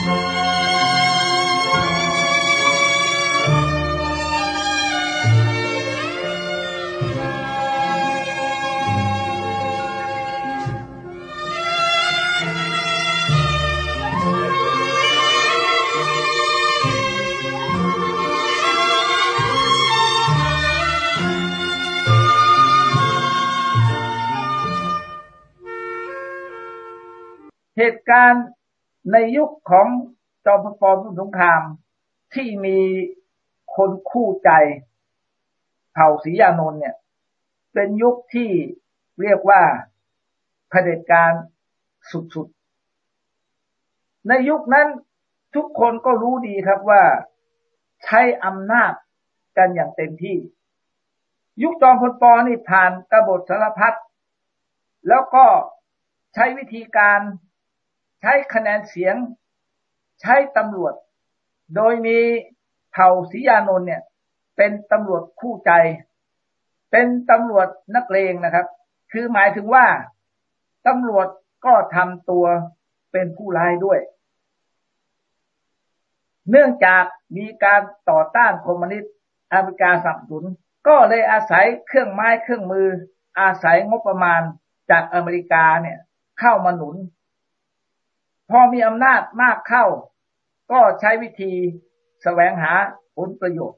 เหตุการณ์ในยุคของจอมพลป.พิบูลสงครามที่มีคนคู่ใจเผ่าศรียานนท์เนี่ยเป็นยุคที่เรียกว่าเผด็จการสุดๆในยุคนั้นทุกคนก็รู้ดีครับว่าใช้อำนาจกันอย่างเต็มที่ยุคจอมพลป.นี่ผ่านกบฏสารพัดแล้วก็ใช้วิธีการใช้คะแนนเสียงใช้ตำรวจโดยมีเผ่าศรียานนท์เนี่ยเป็นตำรวจคู่ใจเป็นตำรวจนักเลงนะครับคือหมายถึงว่าตำรวจก็ทำตัวเป็นผู้ร้ายด้วยเนื่องจากมีการต่อต้านคอมมิวนิสต์อเมริกาสนับสนุนก็เลยอาศัยเครื่องไม้เครื่องมืออาศัยงบประมาณจากอเมริกาเนี่ยเข้ามาหนุนพอมีอำนาจมากเข้าก็ใช้วิธีแสวงหาผลประโยชน์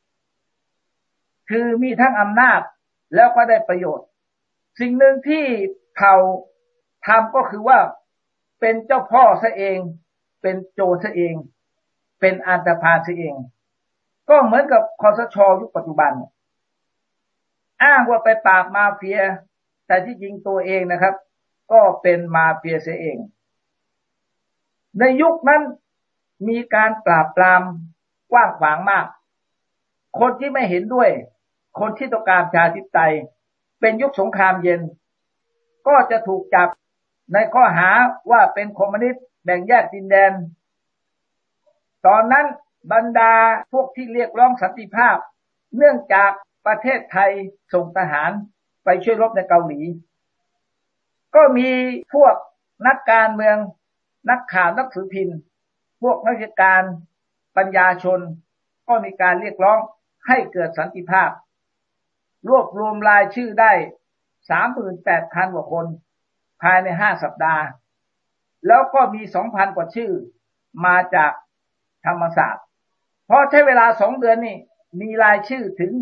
คือมีทั้งอำนาจแล้วก็ได้ประโยชน์สิ่งหนึ่งที่เผ่าทำก็คือว่าเป็นเจ้าพ่อซะเองเป็นโจรซะเองเป็นอันธพาลซะเองก็เหมือนกับคสช.ยุคปัจจุบันอ้างว่าไปปราบมาเฟียแต่ที่จริงตัวเองนะครับก็เป็นมาเฟียเสียเองในยุคนั้นมีการปราบปรามกว้างขวางมากคนที่ไม่เห็นด้วยคนที่ต้องการประชาธิปไตยเป็นยุคสงครามเย็นก็จะถูกจับในข้อหาว่าเป็นคอมมิวนิสต์แบ่งแยกดินแดนตอนนั้นบรรดาพวกที่เรียกร้องสันติภาพเนื่องจากประเทศไทยส่งทหารไปช่วยรบในเกาหลีก็มีพวกนักการเมืองนักข่าวนักสืบพิมพ์พวกนักวิชาการปัญญาชนก็มีการเรียกร้องให้เกิดสันติภาพรวบรวมรายชื่อได้ 38,000 กว่าคนภายใน5 สัปดาห์แล้วก็มี 2,000 กว่าชื่อมาจากธรรมศาสตร์พอใช้เวลา2 เดือนนี่มีรายชื่อถึง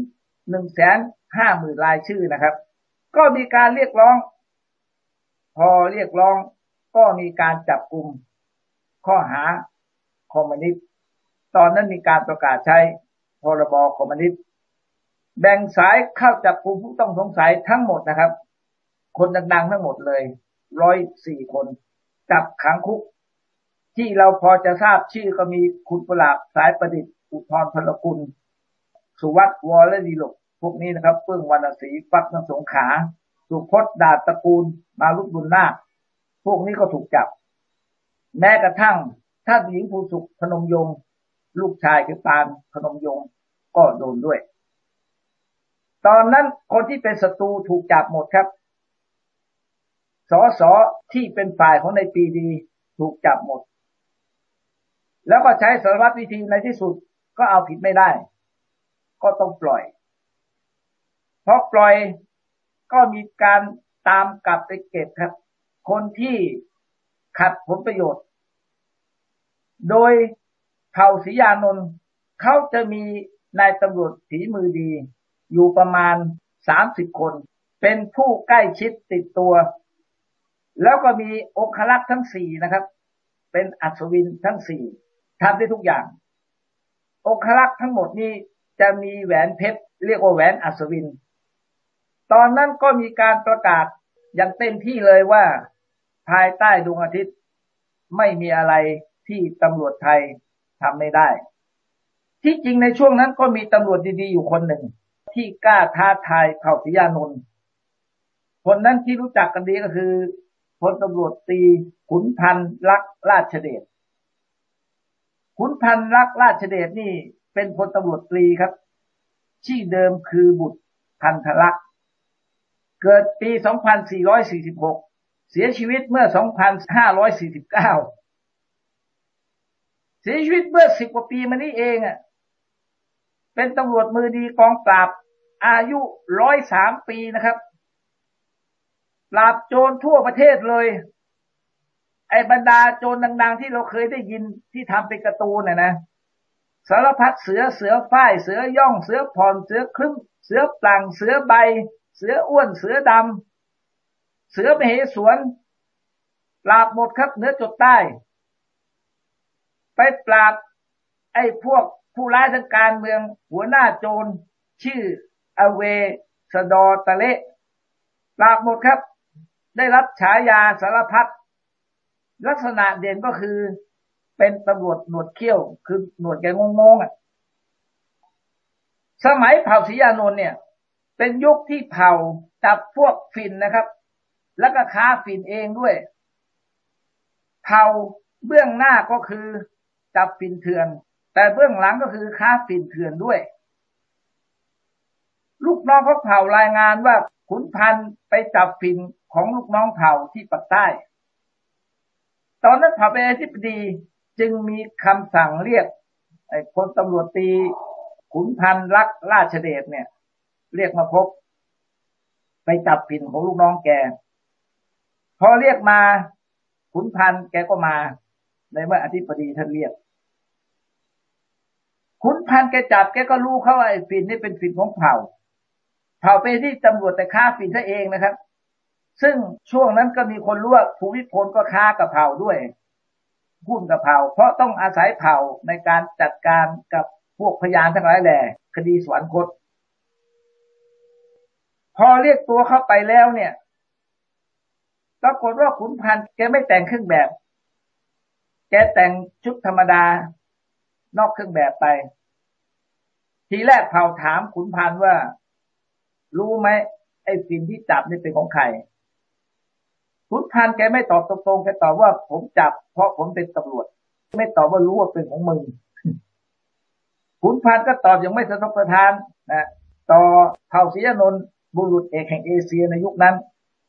150,000 รายชื่อนะครับก็มีการเรียกร้องพอเรียกร้องก็มีการจับกุมข้อหาคอมมิวนิสต์ตอนนั้นมีการประกาศใช้พรบคอมมิวนิสต์แบ่งสายเข้าจับกุมผู้ต้องสงสัยทั้งหมดนะครับคนดังๆทั้งหมดเลย104 คนจับขังคุกที่เราพอจะทราบชื่อก็มีคุณปราบสายประดิษฐ์อุทธรพลกุลสุวัฒน์วรดีลกพวกนี้นะครับเปื้องวรรณศรีปักน้ำสงขาสุพจน์ดาษตระกูลมาลุกบุญนาคพวกนี้ก็ถูกจับแม้กระทั่งท่านหญิงภูสุขพนมยงค์ลูกชายคือปานพนมยงค์ก็โดนด้วยตอนนั้นคนที่เป็นศัตรูถูกจับหมดครับสสที่เป็นฝ่ายของในปีดีถูกจับหมดแล้วก็ใช้สารพัดวิธีในที่สุดก็เอาผิดไม่ได้ก็ต้องปล่อยเพราะปล่อยก็มีการตามกลับไปเก็บครับคนที่ขัดผลประโยชน์โดยเผ่าศรียานนท์เขาจะมีนายตำรวจฝีมือดีอยู่ประมาณ30 คนเป็นผู้ใกล้ชิดติดตัวแล้วก็มีองครักษ์ทั้ง4นะครับเป็นอัศวินทั้ง4ทำได้ทุกอย่างองครักษ์ทั้งหมดนี้จะมีแหวนเพชรเรียกว่าแหวนอัศวินตอนนั้นก็มีการประกาศอย่างเต็มที่เลยว่าภายใต้ดวงอาทิตย์ไม่มีอะไรที่ตำรวจไทยทำไม่ได้ที่จริงในช่วงนั้นก็มีตำรวจดีๆอยู่คนหนึ่งที่กล้าท้าทายเผ่าศรียานนท์คนนั้นที่รู้จักกันดีก็คือพลตำรวจตรีขุนพันธ์ลักษณ์ราชเดชขุนพันธ์ลักษณ์ราชเดชนี่เป็นพลตำรวจตรีครับชื่อเดิมคือบุตรพันธลักษณ์เกิดปี 2446เสียชีวิตเมื่อ 2549 เสียชีวิตเมื่อ10 กว่าปีมานี้เองเป็นตำรวจมือดีกองปราบอายุ103 ปีนะครับปราบโจรทั่วประเทศเลยไอ้บรรดาโจรดังๆที่เราเคยได้ยินที่ทำเป็นการ์ตูนนะสารพัดเสือเสือฝ้ายเสือย่องเสือผ่อนเสือครึ่งเสือปลังเสือใบเสืออ้วนเสือดำเสือมเหสวนปราบหมดครับเหนือจดใต้ไปปราบไอ้พวกผู้ร้ายทางการเมืองหัวหน้าโจรชื่ออเวสดอตะเละปราบหมดครับได้รับฉายาสารพัดลักษณะเด่นก็คือเป็นตำรวจหนวดเขี้ยวคือหนวดแกงงสมัยเผ่าศรีอานนท์เนี่ยเป็นยุคที่เผ่าจับพวกฝิ่นนะครับแล้วก็ค้าฝิ่นเองด้วยเผ่าเบื้องหน้าก็คือจับฝิ่นเถื่อนแต่เบื้องหลังก็คือค้าฝิ่นเถื่อนด้วยลูกน้องของเผ่ารายงานว่าขุนพันธุ์ไปจับฝิ่นของลูกน้องเผ่าที่ปากใต้ตอนนั้นเผ่าเป็นอธิบดีจึงมีคำสั่งเรียกไอ้พลตำรวจตรีขุนพันธ์รักราชเดชเนี่ยเรียกมาพบไปจับฝิ่นของลูกน้องแกพอเรียกมาขุนพันธ์แกก็มาในเมื่ออธิบดีท่านเรียกขุนพันธ์แกจับแกก็รู้เขาว่าไอ้ฝิ่นนี่เป็นฝิ่นของเผ่าเป็นที่ตำรวจแต่ค้าฝิ่นซะเองนะครับซึ่งช่วงนั้นก็มีคนรู้ว่าภูมิพลก็ค้ากับเผ่าด้วยหุ้นกับเผ่าเพราะต้องอาศัยเผ่าในการจัดการกับพวกพยานทั้งหลายแหล่คดีสวรรคตพอเรียกตัวเข้าไปแล้วเนี่ยปรากฏว่าขุนพันธ์แกไม่แต่งเครื่องแบบแกแต่งชุดธรรมดานอกเครื่องแบบไปทีแรกเผ่าถามขุนพันธ์ว่ารู้ไหมไอ้ฝิ่นที่จับนี่เป็นของใครขุนพันธ์แกไม่ตอบตรงๆแกตอบว่าผมจับเพราะผมเป็นตำรวจไม่ตอบว่ารู้ว่าเป็นของมึงขุนพันธ์ก็ตอบอย่างไม่สะทกสะท้านนะต่อเผ่าศรีอานนท์บุรุษเอกแห่งเอเชียในยุคนั้น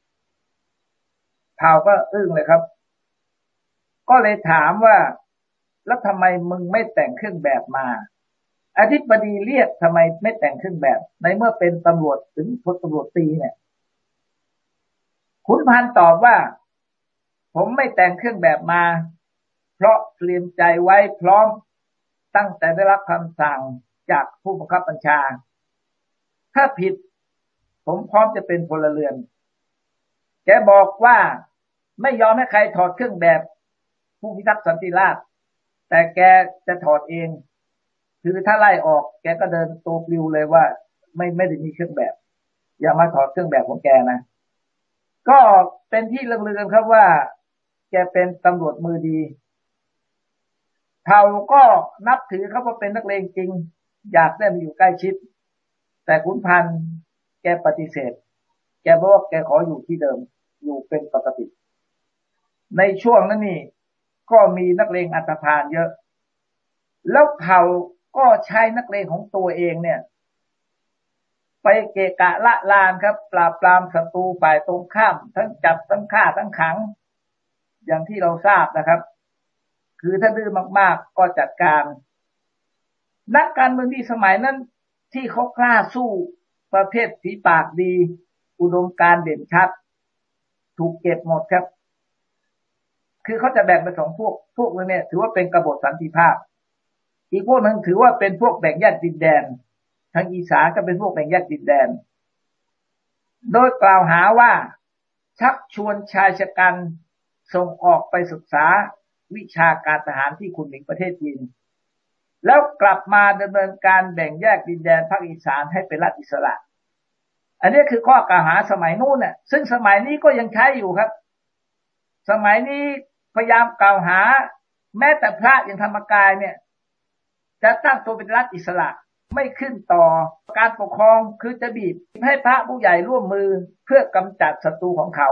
เผ่าก็อึ้งเลยครับก็เลยถามว่าแล้วทำไมมึงไม่แต่งเครื่องแบบมาอธิบดีเรียกทำไมไม่แต่งเครื่องแบบในเมื่อเป็นตำรวจถึงพลตำรวจตรีเนี่ยขุนพันธ์ตอบว่าผมไม่แต่งเครื่องแบบมาเพราะเตรียมใจไว้พร้อมตั้งแต่ได้รับคำสั่งจากผู้บังคับบัญชาถ้าผิดผมพร้อมจะเป็นพลเรือนแกบอกว่าไม่ยอมให้ใครถอดเครื่องแบบผู้พิทักษ์สันติราษฎร์แต่แกจะถอดเองคือถ้าไล่ออกแกก็เดินตัวปลิวเลยว่าไม่ได้มีเครื่องแบบอย่ามาถอดเครื่องแบบของแกนะก็เป็นที่เลือกันครับว่าแกเป็นตำรวจมือดีเผ่าก็นับถือเขาว่าเป็นนักเลงจริงอยากได้มาอยู่ใกล้ชิดแต่ขุนพันธ์แกปฏิเสธแกบอกว่าแกขออยู่ที่เดิมอยู่เป็นปกติในช่วงนั้นนี่ก็มีนักเลงอันธพาลเยอะแล้วเผ่าก็ใช้นักเลงของตัวเองเนี่ยไปเกะกะละลานครับปราบปรามศัตรูฝ่ายตรงข้ามทั้งจับทั้งฆ่าทั้งขังอย่างที่เราทราบนะครับคือถ้าดื้อมากๆก็จัดการนักการเมืองที่สมัยนั้นที่เขากล้าสู้ประเภทฝีปากดีอุดมการณ์เด่นชัดถูกเก็บหมดครับคือเขาจะแบ่งเป็นสองพวกนึงเนี่ยถือว่าเป็นกบฏสันติภาพอีกพวกนึงถือว่าเป็นพวกแบ่งแยกดินแดนทางอีสานก็เป็นพวกแบ่งแยกดินแดนโดยกล่าวหาว่าชักชวนชายชะกันส่งออกไปศึกษาวิชาการทหารที่ขุนหมิงประเทศจีนแล้วกลับมาดำเนินการแบ่งแยกดินแดนภาคอีสานให้เป็นรัฐอิสระอันนี้คือข้อกล่าวหาสมัยนู้นน่ะซึ่งสมัยนี้ก็ยังใช้อยู่ครับสมัยนี้พยายามกล่าวหาแม้แต่พระอย่างธรรมกายเนี่ยจะตั้งตัวเป็นรัฐอิสระไม่ขึ้นต่อการปกครองคือจะบีบให้พระผู้ใหญ่ร่วมมือเพื่อกำจัดศัตรูของเขา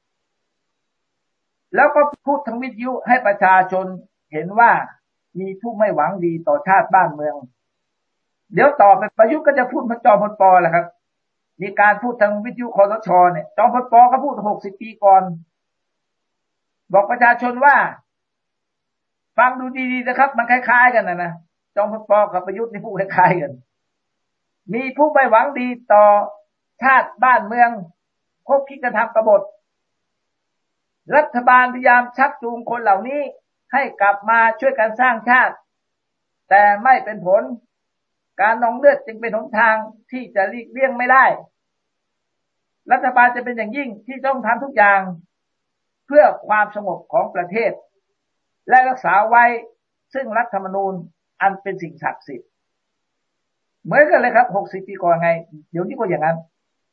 แล้วก็พูดทางวิทยุให้ประชาชนเห็นว่ามีผู้ไม่หวังดีต่อชาติบ้านเมืองเดี๋ยวต่อไปประยุทธ์ก็จะพูดเหมือนจอมพลป.แหละครับมีการพูดทางวิทยุคสช.เนี่ยจอมพลป.ก็พูด60 ปีก่อนบอกประชาชนว่าฟังดูดีๆนะครับมันคล้ายๆกันนะจอมพลปกับประยุทธ์นี่พูดคล้ายๆกันมีผู้ไม่หวังดีต่อชาติบ้านเมืองคบคิดกันทำกบฏรัฐบาลพยายามชักจูงคนเหล่านี้ให้กลับมาช่วยกันสร้างชาติแต่ไม่เป็นผลการนองเลือดจึงเป็นหนทางที่จะหลีกเลี่ยงไม่ได้รัฐบาลจะเป็นอย่างยิ่งที่ต้องทำทุกอย่างเพื่อความสงบของประเทศและรักษาไว้ซึ่งรัฐธรรมนูญอันเป็นสิ่งศักดิ์สิทธิ์เหมือนกันเลยครับ60 ปีก่อนไงเดี๋ยวนี้ก็อย่างนั้น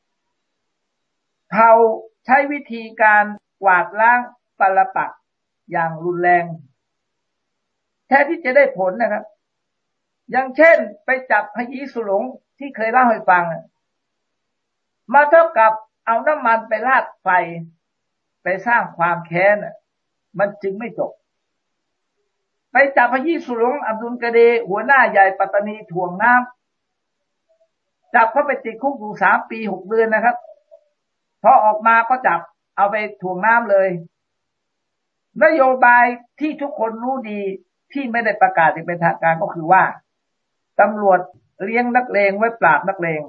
เขาใช้วิธีการกวาดล้างปรปักษ์อย่างรุนแรงแท้ที่จะได้ผลนะครับอย่างเช่นไปจับพยีสุหลงที่เคยเล่าให้ฟังมาเท่ากับเอาน้ำมันไปราดไฟไปสร้างความแค้นมันจึงไม่จบไปจับพยีสุหลงอับดุลกะเดหัวหน้าใหญ่ปัตตานีถ่วงน้ำจับเขาไปติดคุกอยู่3 ปี 6 เดือนนะครับพอออกมาก็จับเอาไปถ่วงน้ำเลยนโยบายที่ทุกคนรู้ดีที่ไม่ได้ประกาศอย่างเป็นทางการก็คือว่าตำรวจเลี้ยงนักเลงไว้ปราบนักเลง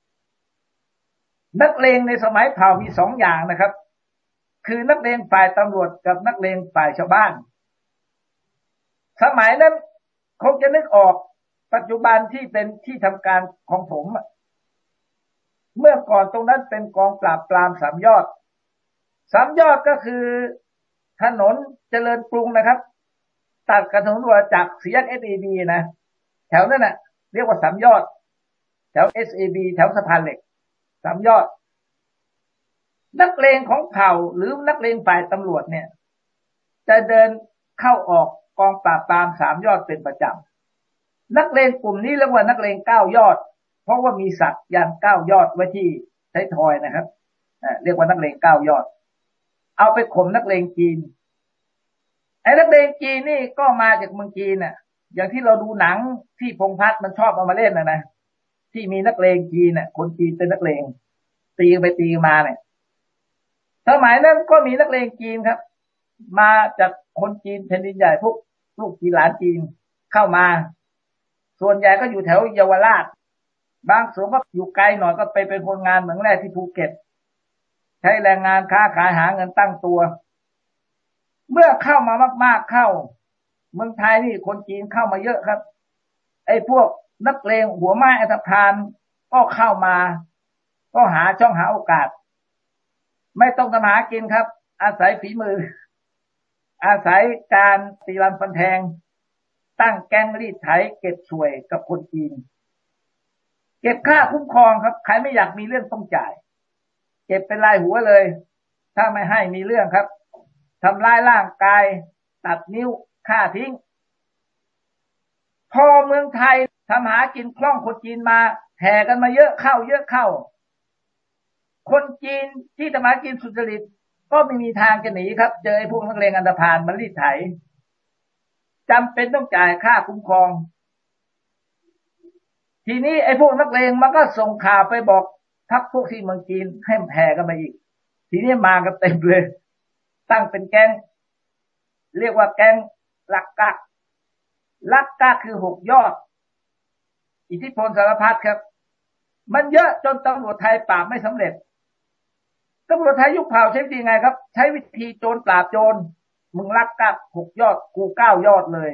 นักเลงในสมัยเผ่ามี2 อย่างนะครับคือนักเลงฝ่ายตำรวจกับนักเลงฝ่ายชาวบ้านสมัยนั้นคงจะนึกออกปัจจุบันที่เป็นที่ทำการของผมเมื่อก่อนตรงนั้นเป็นกองปราบปราม3 ยอด3 ยอดก็คือถนนเจริญกรุงนะครับตัดกับถนนวัวจักรสี่แยก SAB นะแถวนั้นน่ะเรียกว่า3 ยอดแถว SAB แถวสะพานเหล็ก3 ยอดนักเลงของเผ่าหรือนักเลงฝ่ายตำรวจเนี่ยจะเดินเข้าออกกองปราบปราม3 ยอดเป็นประจำนักเลงกลุ่มนี้เรียกว่านักเลง9 ยอดเพราะว่ามีสักยัน9 ยอดไว้ที่ท้ายทอยนะครับเรียกว่านักเลง9 ยอดเอาไปข่มนักเลงจีนไอ้นักเลงจีนนี่ก็มาจากเมืองจีนน่ะอย่างที่เราดูหนังที่พงษ์พัฒน์มันชอบเอามาเล่นนะที่มีนักเลงจีนน่ะคนจีนเป็นนักเลงตีไปตีมาเนี่ยสมัยนั้นก็มีนักเลงจีนครับมาจากคนจีนแผ่นดินใหญ่พวกลูกจีนหลานจีนเข้ามาส่วนใหญ่ก็อยู่แถวเยาวราชบางส่วนก็อยู่ไกลหน่อยก็ไปเป็นคนงานเหมืองแร่ที่ภูเก็ตใช้แรงงานค้าขายหาเงินตั้งตัวเมื่อเข้ามามากๆเข้าเมืองไทยนี่คนจีนเข้ามาเยอะครับไอ้พวกนักเลงหัวไม้อันธพาลก็เข้ามาก็หาช่องหาโอกาสไม่ต้องทำหากินครับอาศัยฝีมืออาศัยการตีรันฟันแทงตั้งแก๊งรีดไถเก็บสวยกับคนจีนเก็บค่าคุ้มครองครับใครไม่อยากมีเรื่องต้องจ่ายเก็บเป็นรายหัวเลยถ้าไม่ให้มีเรื่องครับทำร้ายร่างกายตัดนิ้วฆ่าทิ้งพอเมืองไทยทำหากินคล่องคนจีนมาแห่กันมาเยอะเข้าเยอะเข้าคนจีนที่ทำหากินสุจริตก็ไม่มีทางจะหนีครับเจอไอ้พวกนักเลงอันธพาลมันรีดไถจำเป็นต้องจ่ายค่าคุ้มครองทีนี้ไอ้พวกนักเลงมันก็ส่งข่าวไปบอกทัพพวกที่เมืองจีนให้แห่กันมาอีกทีนี้มากันเต็มเลยตั้งเป็นแก๊งเรียกว่าแก๊งลักกักลักกักคือ6 ยอดอิทธิพลสารพัดครับมันเยอะจนตำรวจไทยปราบไม่สำเร็จตำรวจไทยยุคเผ่าใช้วิธีไงครับใช้วิธีโจรปราบโจรมึงลักกัก6 ยอดกู9 ยอดเลย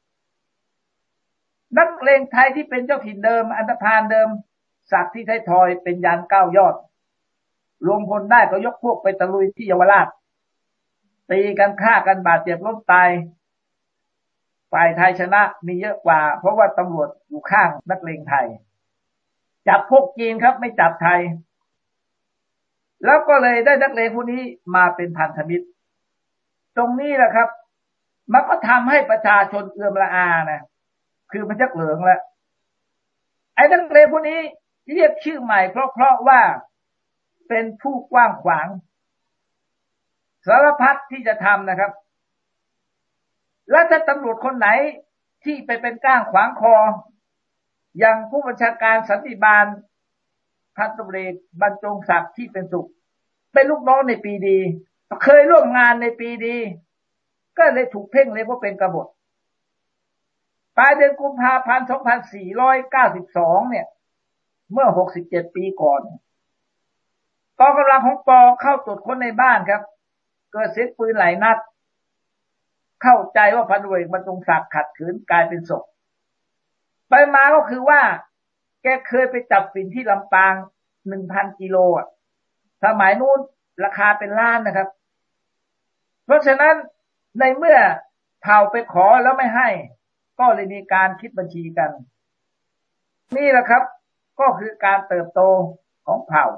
นักเลงไทยที่เป็นเจ้าถิ่นเดิมอันธพาลเดิมสักที่ไทยทอยเป็นยัน9 ยอดรวมพลได้ก็ยกพวกไปตะลุยที่เยาวราชตีกันฆ่ากันบาดเจ็บล้มตายฝ่ายไทยชนะมีเยอะกว่าเพราะว่าตำรวจอยู่ข้างนักเลงไทยจับพวกจีนครับไม่จับไทยแล้วก็เลยได้นักเลงพวกนี้มาเป็นพันธมิตรตรงนี้แหละครับมันก็ทำให้ประชาชนเอือมละอานะคือมันชักเหลืองแล้วไอ้นักเลงพวกนี้เรียกชื่อใหม่เพราะว่าเป็นผู้กว้างขวางสารพัดที่จะทำนะครับแล้วถ้าตำรวจคนไหนที่ไปเป็นก้างขวางคออย่างผู้บัญชาการสันติบาลพันตำรวจเอกบรรจงศักดิ์ที่เป็นสุขเป็นลูกน้องในปีดีเคยร่วมงานในปีดีก็เลยถูกเพ่งเลยว่าเป็นกบฏปลายเดือนกุมภาพันธ์2492เนี่ยเมื่อ67ปีก่อนกองกำลังของปอเข้าตรวจค้นในบ้านครับเกิดเสียงปืนหลายนัดเข้าใจว่าพันตำรวจเอกบรรจงศักดิ์ขัดขืนกลายเป็นศพไปมาก็คือว่าแกเคยไปจับฝิ่นที่ลำปาง 1,000 กิโลสมัยนู้นราคาเป็นล้านนะครับเพราะฉะนั้นในเมื่อเผ่าไปขอแล้วไม่ให้ก็เลยมีการคิดบัญชีกันนี่แหละครับก็คือการเติบโตของเผ่า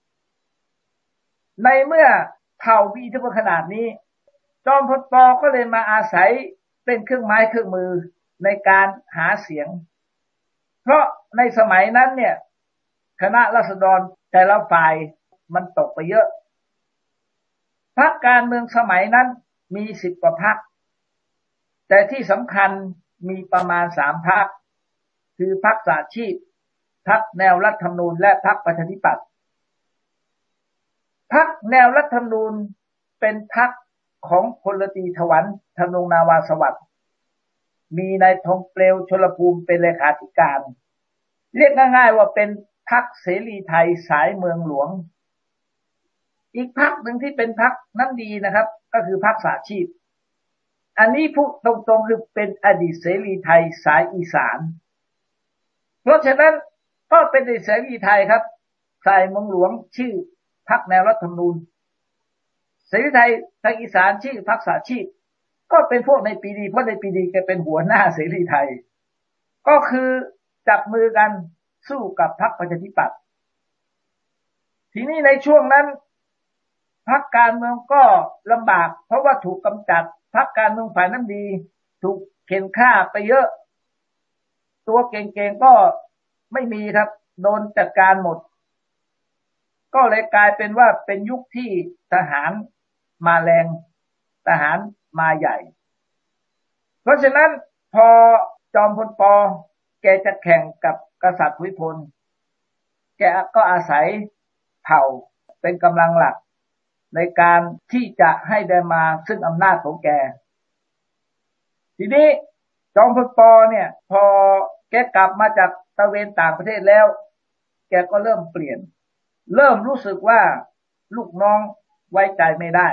ในเมื่อเผ่ามีอิทธิพลขนาดนี้จอมพลป.ก็เลยมาอาศัยเป็นเครื่องไม้เครื่องมือในการหาเสียงเพราะในสมัยนั้นเนี่ยคณะราษฎรแต่ละฝ่ายมันตกไปเยอะพรรคการเมืองสมัยนั้นมี10 กว่าพรรคแต่ที่สำคัญมีประมาณ3 พรรคคือพรรคสหชีพพรรคแนวรัฐธรรมนูญและพรรคประชาธิปัตย์พรรคแนวรัฐธรรมนูญเป็นพรรคของพลตรีถวันธนงนาวาสวัสดิ์มีนายทองเปลวชลภูมิเป็นเลขาธิการเรียกง่ายๆว่าเป็นพรรคเสรีไทยสายเมืองหลวงอีกพรรคหนึ่งที่เป็นพรรคน้ำดีนะครับก็คือพรรคสหชีพอันนี้พูดตรงๆคือเป็นอดีตเสรีไทยสายอีสานเพราะฉะนั้นก็เป็นอดีตเสรีไทยครับสายเมืองหลวงชื่อพรรคแนวรัฐธรรมนูญเสรีไทยทางอีสานชื่อพรรคสหชีพก็เป็นพวกในปีดีเพราะในปีดีแกเป็นหัวหน้าเสรีไทยก็คือจับมือกันสู้กับพรรคประชาธิปัตย์ทีนี้ในช่วงนั้นพรรคการเมืองก็ลำบากเพราะว่าถูกกำจัดพรรคการเมืองฝ่ายน้ำดีถูกเข็นฆ่าไปเยอะตัวเก่งๆก็ไม่มีครับโดนจัดการหมดก็เลยกลายเป็นว่าเป็นยุคที่ทหารมาแรงทหารมาใหญ่เพราะฉะนั้นพอจอมพลป.แกจะแข่งกับกษัตริย์ภูมิพลแกก็อาศัยเผ่าเป็นกำลังหลักในการที่จะให้ได้มาซึ่งอำนาจของแกทีนี้จอมพลป.เนี่ยพอแกกลับมาจากตะเวนต่างประเทศแล้วแกก็เริ่มเปลี่ยนเริ่มรู้สึกว่าลูกน้องไว้ใจไม่ได้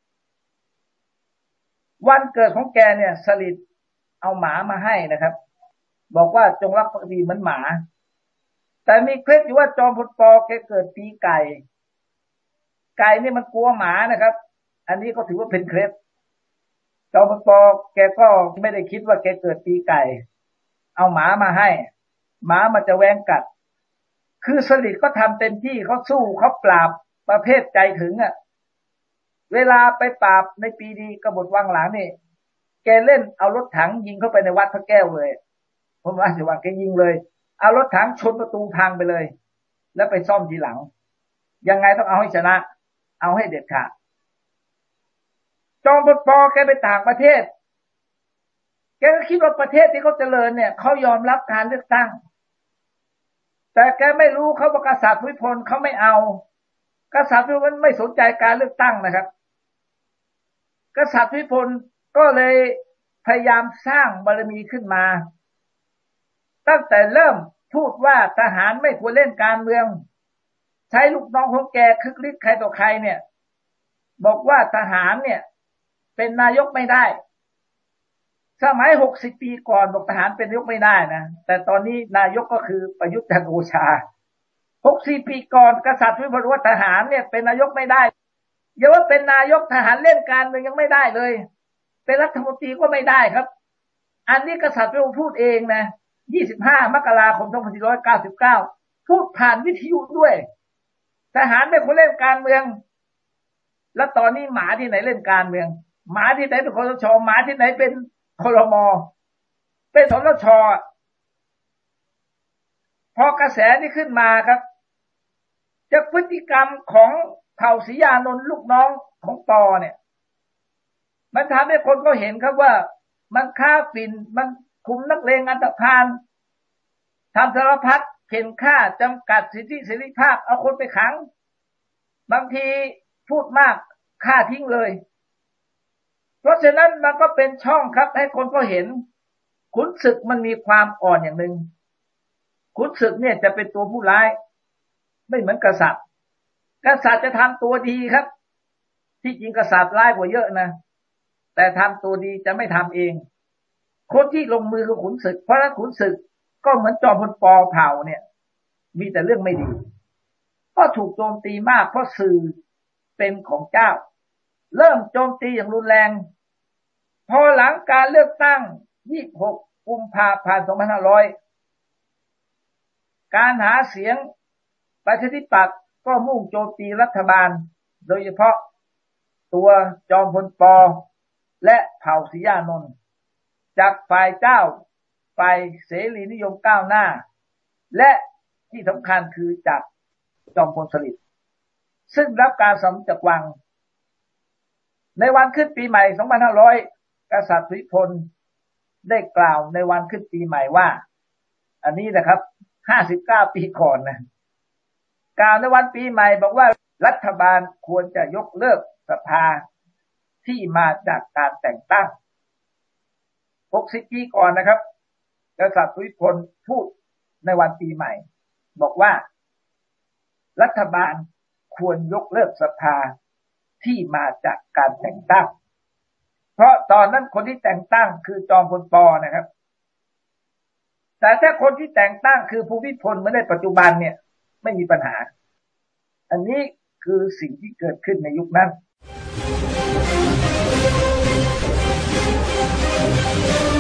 วันเกิดของแกเนี่ยสลิดเอาหมามาให้นะครับบอกว่าจงรักภักดีเหมือนหมาแต่มีเคล็ดอยู่ว่าจอมพลป.แกเกิดปีไก่ไก่นี่มันกลัวหมานะครับอันนี้ก็ถือว่าเป็นเคล็ดจอมพลป.แกก็ไม่ได้คิดว่าแกเกิดปีไก่เอาหมามาให้หมามันจะแว้งกัดคือสลิดก็ทำเต็มที่เขาสู้เขาปราบประเภทใจถึงเวลาไปปราบในปีดีกบฏวังหลังนี่แกเล่นเอารถถังยิงเข้าไปในวัดพระแก้วเลยผมว่าจะว่าแกยิงเลยเอารถถังชนประตูพังไปเลยแล้วไปซ่อมทีหลังยังไงต้องเอาให้ชนะเอาให้เด็ดขาดจอมพลป.แกไปต่างประเทศแกก็คิดว่าประเทศที่เขาเจริญเนี่ยเขายอมรับการเลือกตั้งแต่แกไม่รู้เขาบอกกษัตริย์ภูมิพลเขาไม่เอากษัตริย์ภูมิพลไม่สนใจการเลือกตั้งนะครับกษัตริย์ภูมิพลก็เลยพยายามสร้างบารมีขึ้นมาตั้งแต่เริ่มพูดว่าทหารไม่ควรเล่นการเมืองใช้ลูกน้องของแกคึกฤทธิ์ใครต่อใครเนี่ยบอกว่าทหารเนี่ยเป็นนายกไม่ได้สมัย60 ปีก่อนบอกทหารเป็นนายกไม่ได้นะแต่ตอนนี้นายกก็คือประยุทธ์จันทร์โอชา60 ปีก่อนกษัตริย์วิพากษ์ว่าทหารเนี่ยเป็นนายกไม่ได้อย่าว่าเป็นนายกทหารเล่นการเมืองยังไม่ได้เลยเป็นรัฐมนตรีก็ไม่ได้ครับอันนี้กษัตริย์วิพากษ์พูดเองนะ25 มกราคม 2499พูดผ่านวิทยุด้วยทหารเป็นคนเล่นการเมืองแล้วตอนนี้หมาที่ไหนเล่นการเมืองหมาที่ไหนเป็นคสช.หมาที่ไหนเป็นครม.เป็นสนช.พอกระแสนี้ขึ้นมาครับจากพฤติกรรมของเผ่าศรียานนท์ลูกน้องของปอเนี่ยมันทำให้คนก็เห็นครับว่ามันฆ่าฝิ่นมันคุมนักเลงอันธพาลทำสารพัดเข็นฆ่าจำกัดสิทธิเสรีภาพเอาคนไปขังบางทีพูดมากฆ่าทิ้งเลยเพราะฉะนั้นมันก็เป็นช่องครับให้คนก็เห็นขุนศึกมันมีความอ่อนอย่างหนึ่งขุนศึกเนี่ยจะเป็นตัวผู้ร้ายไม่เหมือนกษัตริย์กษัตริย์จะทำตัวดีครับที่จริงกษัตริย์ร้ายกว่าเยอะนะแต่ทำตัวดีจะไม่ทำเองคนที่ลงมือคือขุนศึกเพราะฉะนั้นขุนศึกก็เหมือนจอมพลปเผ่าเนี่ยมีแต่เรื่องไม่ดีก็ถูกโจมตีมากเพราะสื่อเป็นของเจ้าเริ่มโจมตีอย่างรุนแรงพอหลังการเลือกตั้ง26 กุมภาพันธ์ 2500การหาเสียงประชาธิปัตย์ก็มุ่งโจมตีรัฐบาลโดยเฉพาะตัวจอมพลป.และเผ่าศรียานนท์จากฝ่ายเจ้าฝ่ายเสรีนิยมก้าวหน้าและที่สำคัญคือจากจอมพลสฤษดิ์ซึ่งรับการสนับสนุนจากวังในวันขึ้นปีใหม่ 2500 กษัตริย์สุริพลได้กล่าวในวันขึ้นปีใหม่ว่าอันนี้นะครับ59 ปีก่อนนะกล่าวในวันปีใหม่บอกว่ารัฐบาลควรจะยกเลิกสภาที่มาจากการแต่งตั้ง60 ปีก่อนนะครับกษัตริย์สุริพลพูดในวันปีใหม่บอกว่ารัฐบาลควรยกเลิกสภาที่มาจากการแต่งตั้งเพราะตอนนั้นคนที่แต่งตั้งคือจอมพลป.นะครับแต่ถ้าคนที่แต่งตั้งคือภูมิพลเหมือนในปัจจุบันเนี่ยไม่มีปัญหาอันนี้คือสิ่งที่เกิดขึ้นในยุคนั้น